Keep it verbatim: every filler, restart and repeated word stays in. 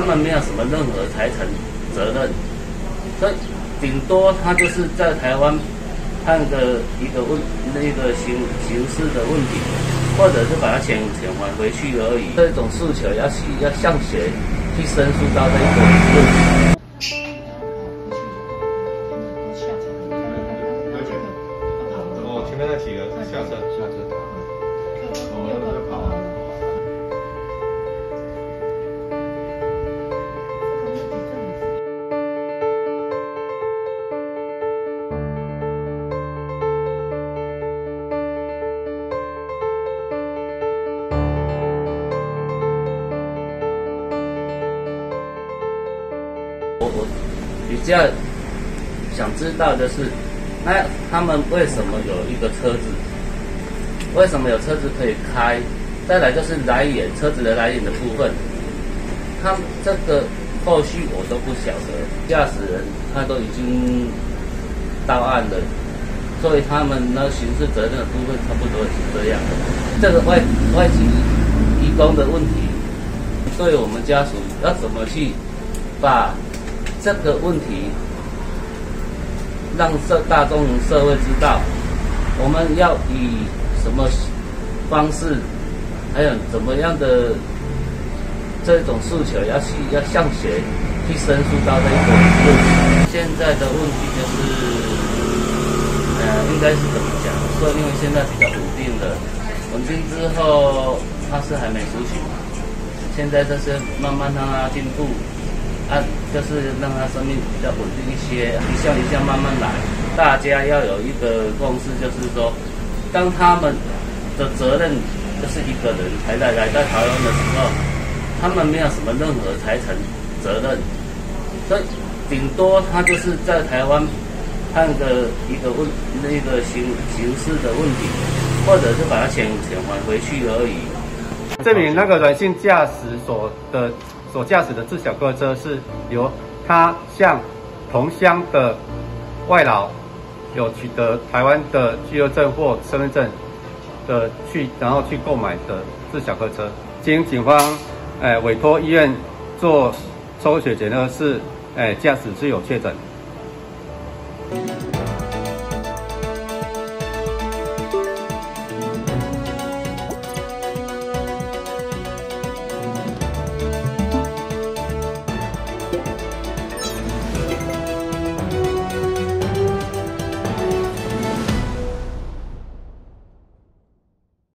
们没有什么任何财产责任，所以顶多他就是在台湾判个一个问那个刑刑事的问题，或者是把他遣遣返回去而已。这种诉求要去要向谁去申诉到这一个问题？ 哦，前面那几个下车下车。哦，要不要跑啊？ 我我比较想知道的是，那他们为什么有一个车子？为什么有车子可以开？再来就是来源，车子的来源的部分，他们这个后续我都不晓得。驾驶人他都已经到案了，所以他们那刑事责任的部分差不多也是这样的。这个外外籍移工的问题，所以我们家属要怎么去把这个问题让社大众社会知道，我们要以什么方式，还有怎么样的这种诉求要去要向谁去申诉到这一个问题？现在的问题就是，呃，应该是怎么讲？说因为现在比较稳定了，稳定之后他是还没出去嘛，现在就是慢慢让他进步。啊，就是让他生命比较稳定一些，一项一项慢慢来。大家要有一个共识，就是说，当他们的责任就是一个人才来来到台湾的时候，他们没有什么任何财产责任，所以顶多他就是在台湾判个一个问那个刑刑事的问题，或者是把他遣遣返回去而已。 证明那个软性驾驶所的。所驾驶的自小客车是由他向同乡的外劳有取得台湾的居留证或身份证的去，然后去购买的自小客车，经警方呃委托医院做抽血检测是，呃驾驶是有确诊。